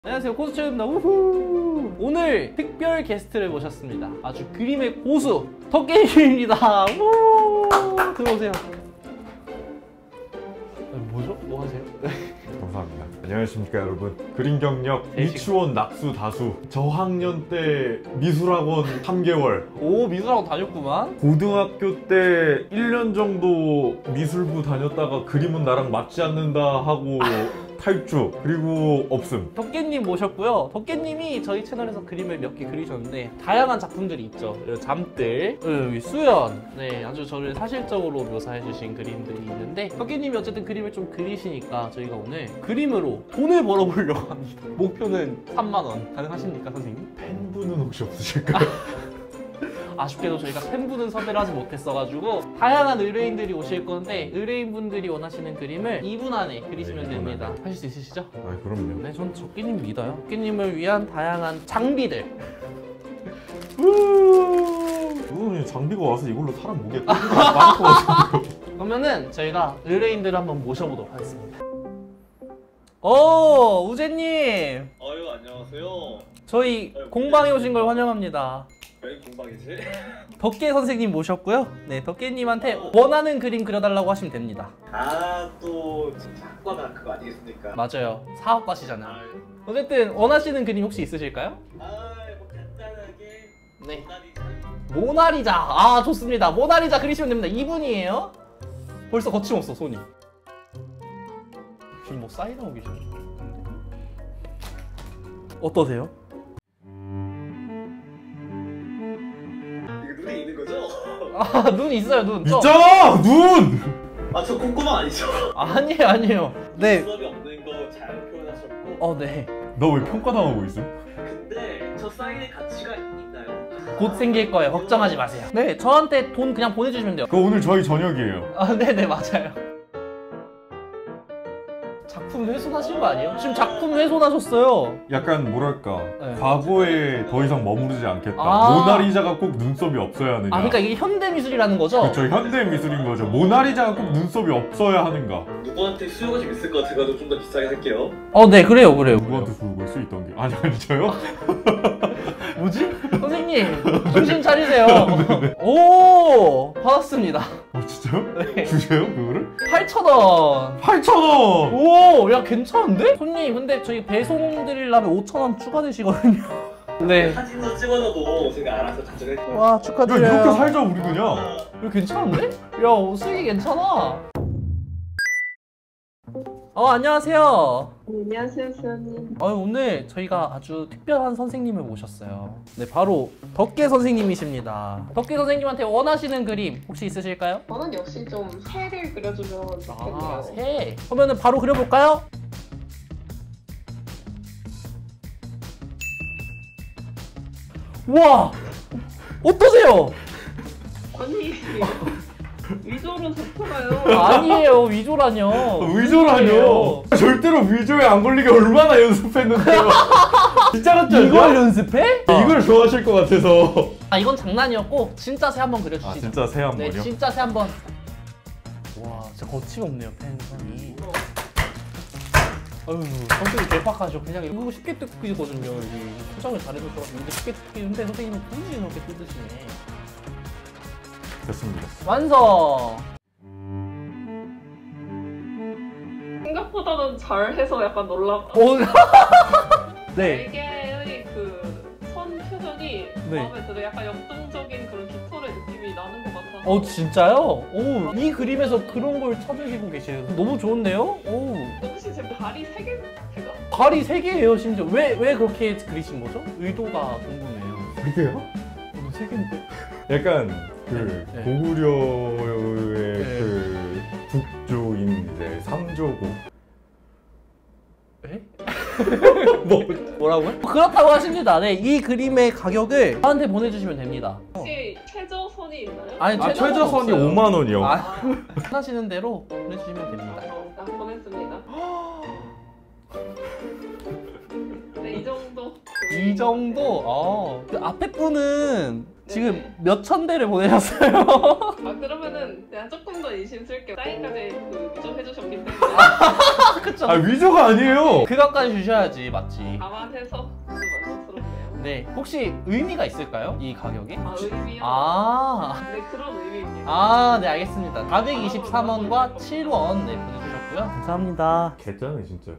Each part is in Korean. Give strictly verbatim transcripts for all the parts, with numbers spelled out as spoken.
안녕하세요, 코스처입니다. 우후. 오늘 특별 게스트를 모셨습니다. 아주 그림의 고수 덕게님입니다. 들어오세요. 뭐죠? 뭐 하세요? 감사합니다. 안녕하십니까 여러분. 그림 경력 유치원 낙수 다수, 저학년 때 미술학원 삼 개월, 오, 미술학원 다녔구만. 고등학교 때 일 년 정도 미술부 다녔다가 그림은 나랑 맞지 않는다 하고 탈주, 그리고 없음. 덕게님 모셨고요. 덕게님이 저희 채널에서 그림을 몇 개 그리셨는데 다양한 작품들이 있죠. 잠들, 여기 수연, 네, 아주 저를 사실적으로 묘사해 주신 그림들이 있는데, 덕게님이 어쨌든 그림을 좀 그리시니까 저희가 오늘 그림으로 돈을 벌어보려고 합니다. 목표는 삼만 원. 가능하십니까, 선생님? 팬분은 혹시 없으실까요? 아쉽게도 저희가 팬분은 섭외를 하지 못했어가지고 다양한 의뢰인들이 오실 건데, 의뢰인분들이 원하시는 그림을 이 분 안에 그리시면 네, 됩니다. 하실 수 있으시죠? 아 그럼요. 네, 전 덕게님 믿어요. 덕게님을 위한 다양한 장비들. 이거는 장비가 와서 이걸로 사람 목에 꽂는 거 많을 것 같은데요. 그러면은 저희가 의뢰인들을 한번 모셔보도록 하겠습니다. 오, 우재님! 아유, 안녕하세요. 저희 아유, 공방에 오신 걸 환영합니다. 왜 공방이지? 덕게 선생님 모셨고요. 네, 덕게님한테 원하는 그림 그려달라고 하시면 됩니다. 아, 또 작가가 그거 아니겠습니까? 맞아요. 사업가시잖아요. 아유, 어쨌든 원하시는 그림 혹시 있으실까요? 아, 뭐 간단하게 네. 모나리자. 모나리자! 아, 좋습니다. 모나리자 그리시면 됩니다. 이분이에요. 벌써 거침없어, 손이. 지금 뭐 사인하고 계셔. 어떠세요? 이거 눈이 있는 거죠? 아, 눈 있어요, 눈. 저- 있잖아! 눈! 아, 저 꼼꼼한 아니죠? 아니에요, 아니에요. 네. 수업이 없는 거 잘 표현하셨고. 어, 네. 너 왜 평가당하고 있어? 근데 저 사인의 가치가 있나요? 곧 생길 거예요. 걱정하지 마세요. 네, 저한테 돈 그냥 보내주시면 돼요. 그거 오늘 저희 저녁이에요. 아, 네네, 맞아요. 작품 훼손하신 거 아니에요? 지금 작품 훼손하셨어요. 약간 뭐랄까, 네. 과거에 더 이상 머무르지 않겠다. 아. 모나리자가 꼭 눈썹이 없어야 하느냐. 아, 그러니까 이게 현대 미술이라는 거죠? 그렇죠, 현대 미술인 거죠. 모나리자가 꼭 눈썹이 없어야 하는가. 누구한테 수요가 좀 있을 것 같아가지고 좀 더 비싸게 할게요. 어, 네, 그래요, 그래요. 누구한테 수고할 수 있던 게 아니 아니 저요? 뭐지? 선생님, 정신 차리세요. 오, 받았습니다. 어 진짜요? 네. 주세요 그거를? 팔천 원. 팔천 원! 오, 야, 괜찮은데? 손님, 근데 저희 배송 드리려면 오천 원 추가되시거든요. 네. 사진도 찍어놔도 제가 알아서 조정할게요. 와, 야 축하드려요. 이렇게 살자 우리 그냥. 이거 괜찮은데? 야, 쓰기 괜찮아. 어, 안녕하세요. 안녕하세요, 수연님. 어, 오늘 저희가 아주 특별한 선생님을 모셨어요. 네, 바로 덕게 선생님이십니다. 덕게 선생님한테 원하시는 그림 혹시 있으실까요? 저는 역시 좀 새를 그려주면 좋겠네요. 아, 새. 그러면은 바로 그려볼까요? 우와! 어떠세요? 아니, 위조로 좋잖아요. 아니에요, 위조라뇨. 위조라뇨. 절대로 위조에 안 걸리게 얼마나 연습했는데요. 진짜 같지 않죠? 이걸 연습해? 이걸 좋아하실 것 같아서. 아, 이건 장난이었고 진짜 새 한번 그려주시죠. 아 진짜 새 한 네, 번요? 진짜 새 한번. 와, 진짜 거침없네요, 펜선이. 아유, 선생님 개빡하죠. 그냥 이거 쉽게 뜯기거든요. 여기 포장을 잘해줘서 근데 쉽게 뜯기는데 선생님은 굳이 그렇게 뜯으시네. 됐습니다. 완성! 생각보다는 잘해서 약간 놀라. 오. 네. 이게 그 선 표정이 네. 마음에 들어. 약간 역동적인 그런 깃털의 느낌이 나는 것 같아서. 어, 진짜요? 오, 이 그림에서 그런 걸 찾으시고 계시네요. 너무 좋은데요? 오. 혹시 제 발이 세 개? 제가? 발이 세 개예요, 심지어. 왜, 왜 그렇게 그리신 거죠? 의도가 궁금해요. 그게요? 어, 세 개인데? 약간 그 네. 고구려의 네. 그 북조인 이제 삼조고. 에? 뭐, 뭐라고요? 그렇다고 하십니다. 네, 이 그림의 가격을 저한테 보내주시면 됩니다. 혹시 최저선이 있나요? 아니, 아 최저가 최저선이 없어요. 오만 원이요. 아, 원하시는 대로 보내주시면 됩니다. 어, 나 보냈습니다. 네, 이 정도. 이 정도? 어. 그 앞에 분은 지금 몇 천 대를 보내셨어요? 아 그러면은 그냥 조금 더 인심 쓸게요. 사인까지 그 위조해 주셨기 때문에 그쵸? 아 위조가 아니에요. 그것까지 주셔야지 맞지. 감안해서 아주 만족스럽네요. 네, 혹시 의미가 있을까요? 이 가격에? 아 의미요? 아, 네 그런 의미입니다. 아, 네 알겠습니다. 사백이십삼 원과 칠 원 네, 보내주셨고요. 감사합니다. 개짜네 진짜.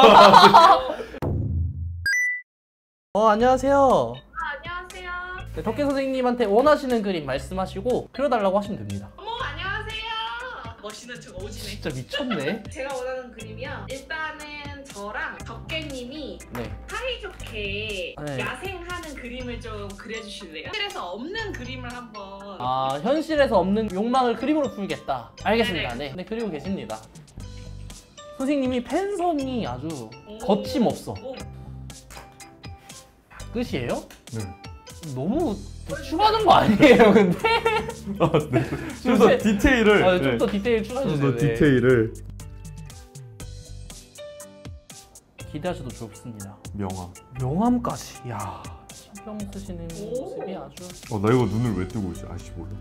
어, 안녕하세요. 아, 안녕하세요. 네, 덕계 선생님한테 원하시는 그림 말씀하시고 그려달라고 하시면 됩니다. 어머 안녕하세요. 멋있는 척 오지네. 진짜 미쳤네. 제가 원하는 그림이요. 일단은 저랑 덕계님이 네. 사이좋게 네. 야생하는 그림을 좀 그려주실래요? 실에서 없는 그림을 한번. 아, 현실에서 없는 욕망을 그림으로 풀겠다. 알겠습니다. 네, 네 그리고 계십니다. 선생님이 펜선이 아주 오. 거침없어. 오, 끝이에요? 네. 너무 추가하는 거 아니에요, 근데? 아, 네. 좀 더 펜- 디테일을. 아, 네. 좀 더 디테일 추가해주세요. 좀 더 네. 디테일을. 기대하셔도 좋습니다. 명함. 명함까지. 이야, 신경 쓰시는 오. 모습이 아주. 어, 나 이거 눈을 왜 뜨고 있지? 아씨 몰라.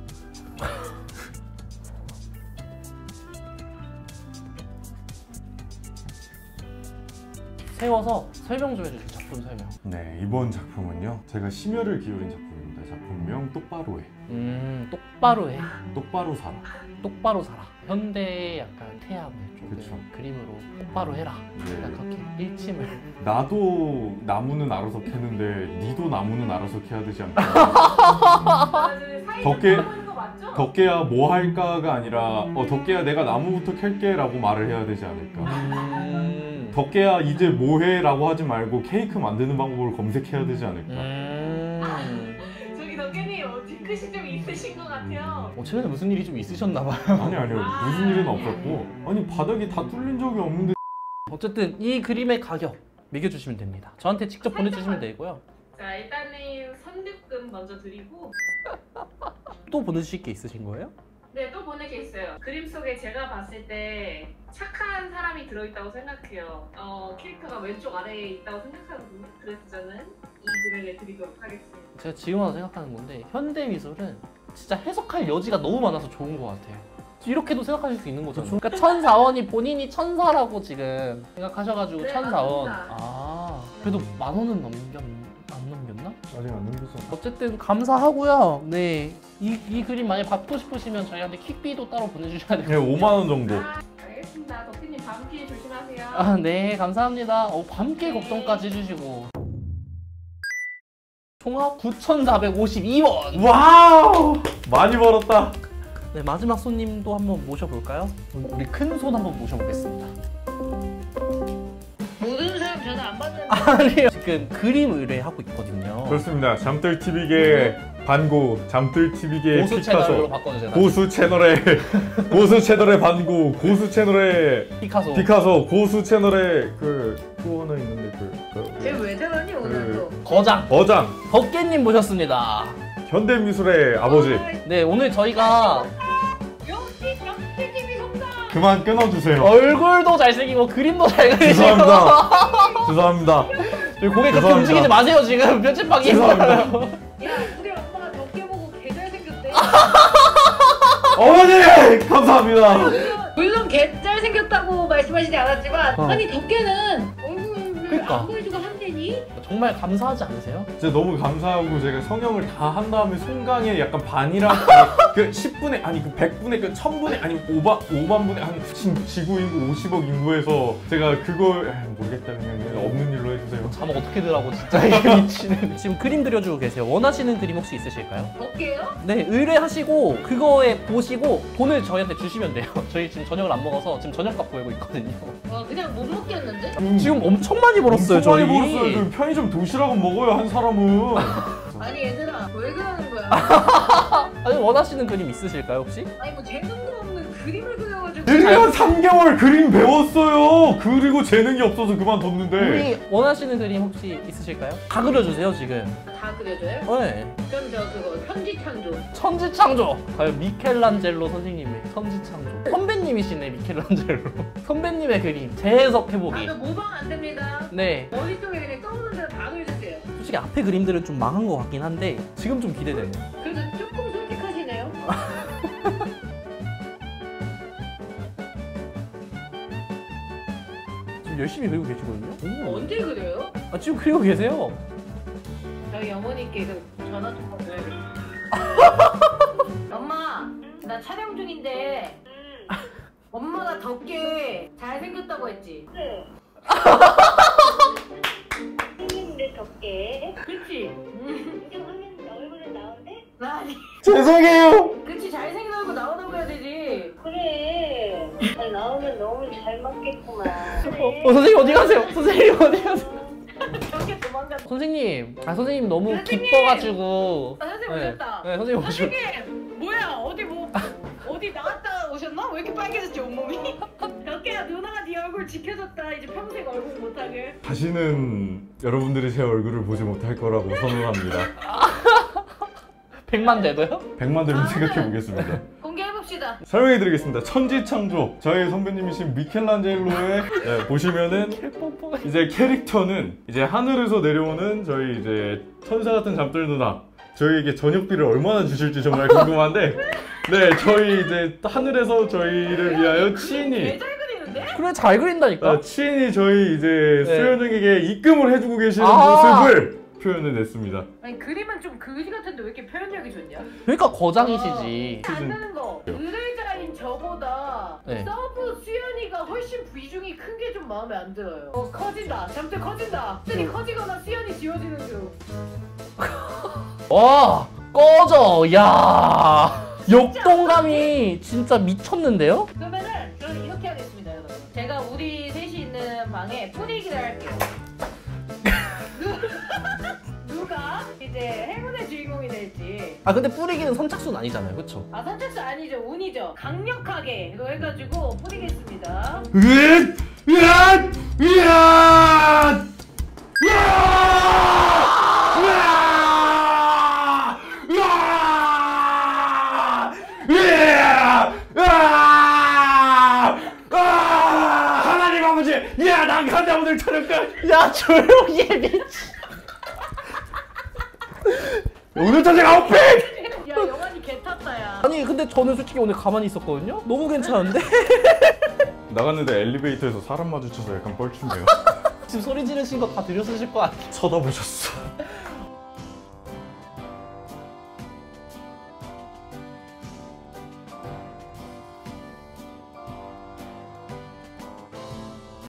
세워서 설명 좀 해주세요. 작품 설명. 네, 이번 작품은요. 제가 심혈을 기울인 작품입니다. 작품명 똑바로 해. 음, 똑바로 해. 똑바로 살아. 똑바로 살아. 현대의 약간 태양을 조금 그쵸. 그림으로 똑바로 해라. 네. 약간 그렇게 일침을. 나도 나무는 알아서 캐는데 니도 나무는 알아서 캐야 되지 않나? 아, 네, 사이 덕계- 하는 거 맞죠? 덕계야 뭐 할까가 아니라 어 덕계야 내가 나무부터 캘게 라고 말을 해야 되지 않을까? 음. 덕계야 이제 뭐해? 라고 하지 말고 케이크 만드는 방법을 검색해야 되지 않을까? 음. 저기 덕계님 어, 뒤끝이 좀 있으신 것 같아요. 어, 최근에 무슨 일이 좀 있으셨나봐요. 아니 아니요 무슨 일은 없었고 아니 바닥이 다 뚫린 적이 없는데 어쨌든 이 그림의 가격 매겨주시면 됩니다. 저한테 직접 보내주시면 되고요. 자 일단은 선득금 먼저 드리고 또 보내주실 게 있으신 거예요? 네 또 보낼 게 있어요. 그림 속에 제가 봤을 때 착한 사람이 들어있다고 생각해요. 어 캐릭터가 왼쪽 아래에 있다고 생각하거든요. 그래서 저는 이 그림을 드리도록 하겠습니다. 제가 지금 와서 생각하는 건데 현대 미술은 진짜 해석할 여지가 너무 많아서 좋은 것 같아요. 이렇게도 생각하실 수 있는 거잖아요. 그러니까 천사 원이 본인이 천사라고 지금 생각하셔가지고 네, 천사 원. 맞습니다. 아, 그래도 만 원은 넘겼 안 넘겼나? 아직 안 넘겼어. 어쨌든 감사하고요. 네, 이, 이 그림 만약 받고 싶으시면 저희한테 킥비도 따로 보내주셔야 돼요. 네 오만 원 정도. 아, 알겠습니다. 덕희님 밤길 조심하세요. 아, 네, 감사합니다. 어, 밤길 걱정까지 해주시고. 총합 구천사백오십이 원. 와우 많이 벌었다. 네, 마지막 손님도 한번 모셔볼까요? 우리 큰 손 한번 모셔보겠습니다. 모든 사람 전화 안 받는. 아니요. 지금 그림 의뢰하고 있거든요. 그렇습니다. 잠들 티비계 반고, 잠들 티비계 고수 채널로 피카소, 바꿔주세요. 고수 채널의 고수 채널의 반고, 고수 채널의 피카소. 피카소, 고수 채널의 그 또 하나 있는데 그, 그, 쟤왜 저러니 오늘 또? 거장 거장 덕계님 모셨습니다. 현대미술의 아버지. 네, 오늘 저희가 역시 덕희님이 성장. 그만 끊어주세요. 얼굴도 잘생기고 그림도 잘 그리시고 죄송합니다. 죄송합니다. 저희 고개 그렇게 죄송합니다. 움직이지 마세요. 지금 편집하기 죄송합니다. 힘들어요. 야 우리 엄마가 덕희 보고 개 잘생겼대. 어머니 감사합니다. 물론 개 잘생겼다고 말씀하시지 않았지만 어. 아니 덕계는 얼굴을 그러니까. 안 보여주고 한대니? 정말 감사하지 않으세요? 진짜 너무 감사하고 제가 성형을 다 한 다음에 송강에 약간 반이랑 그 십 분의 아니 그 백 분의 그 천 분의 아니 오바 오만 분의 한 지- 지구 인구 오십억 인구에서 제가 그걸 에이, 모르겠다 그냥 없는 일로 해주세요. 자막 어떻게 들하고 진짜 이게 미치는. 지금 그림 그려주고 계세요. 원하시는 그림 혹시 있으실까요? 덕계요? 네, 의뢰하시고 그거에 보시고 돈을 저희한테 주시면 돼요. 저희 지금 저녁을 안 먹어서 지금 저녁값 벌고 있거든요. 와 그냥 못 먹겠는데? 음, 지금 엄청 많이 벌었어요, 엄청 많이 저희. 벌었어요. 그 편의점 도시락은 먹어요 한 사람은. 아니 얘들아 왜 그러는 거야? 아니, 원하시는 그림 있으실까요, 혹시? 아니 뭐 재능도 없는 그림을 그려가지고 일 년 삼 개월 그림 배웠어요. 그리고 재능이 없어서 그만뒀는데. 우리 원하시는 그림 혹시 있으실까요? 다 그려주세요, 지금. 다 그려줘요? 네. 그럼 저 그거 편지창조 천지창조! 과연 미켈란젤로 선생님의 천지창조. 선배님이시네, 미켈란젤로. 선배님의 그림 재해석해보기. 아저 모방 안 됩니다. 네. 머릿속에 그냥 떠오르는 대로 다 그려주세요. 솔직히 솔직히 앞에 그림들은 좀 망한 것 같긴 한데 지금 좀 기대되네요. 그래도 조금 솔직하시네요. 지금 열심히 그리고 계시거든요. 오. 언제 그래요? 아, 지금 그리고 계세요. 저희 어머니께 그 전화 좀 받아야겠다. 엄마, 나 촬영 중인데 엄마가 덕게 잘생겼다고 했지? 네. 생겼는데 덕게. 그치? 이제 화면 얼굴에 나온대? 아니, 죄송해요. 그치, 잘생긴 얼굴 나오다고 해야 되지. 그래. 잘 나오면 너무 잘 맞겠구만. 어, 어, 선생님 어디 가세요? 선생님 어디 가세요? 덕게 도망갔다. 선생님, 아 선생님 너무 선생님! 기뻐가지고. 아, 선생님 네. 오셨다. 네, 선생님 오셨. 선생님! 뭐야, 어디 뭐, 어디 나갔다 오셨나? 왜 이렇게 빨개졌지, 온몸이? 덕게야, 누나가 네 얼굴 지켜줬다. 이제 평생 얼굴 못하게. 다시는 여러분들이 제 얼굴을 보지 못할 거라고 선언합니다. 백만 대도요? 백만 대면 아. 생각해 보겠습니다. 공개해봅시다. 설명해드리겠습니다. 천지창조 저희 선배님이신 미켈란젤로의 네, 보시면은 뽀뽀. 이제 캐릭터는 이제 하늘에서 내려오는 저희 이제 천사 같은 잠들 누나 저희에게 저녁비를 얼마나 주실지 정말 궁금한데 네 저희 이제 하늘에서 저희를 위하여 치인이 개잘 그리는데? 그래 잘 그린다니까. 아, 치인이 저희 이제 네. 수연에게 입금을 해주고 계시는 아. 모습을 표현을 냈습니다. 아니 그림은 좀 그지 같은데 왜 이렇게 표현력이 좋냐? 그러니까 거장이시지. 어, 안 되는 거. 의뢰자인 저보다 네. 서브 수연이가 훨씬 비중이 큰 게 좀 마음에 안 들어요. 어 커진다. 잠들 커진다. 수연이 커지거나 수연이 지워지는 중. 와 꺼져. 야 역동감이 진짜 미쳤는데요? 그러면은 저는 이렇게 하겠습니다, 여러분. 제가 우리 셋이 있는 방에 뿌리기를 할게요. 누가 이제 행운의 주인공이 될지. 아 근데 뿌리기는 선착순 아니잖아요, 그렇죠? 아 선착순 아니죠, 운이죠. 강력하게 이거 해가지고 뿌리겠습니다. 으앗! 으앗! 으앗! 하나님 아버지, 야, 난 간다 오늘 저녁까지. 야 조용히 해 미친. 오늘 저녁 아웃백. 야 영환이 개 탔다 야. 아니 근데 저는 솔직히 오늘 가만히 있었거든요? 너무 괜찮은데? 나갔는데 엘리베이터에서 사람 마주쳐서 약간 뻘쭘해요. 지금 소리 지르신 거 다 들으실 거 아니에요? 쳐다보셨어.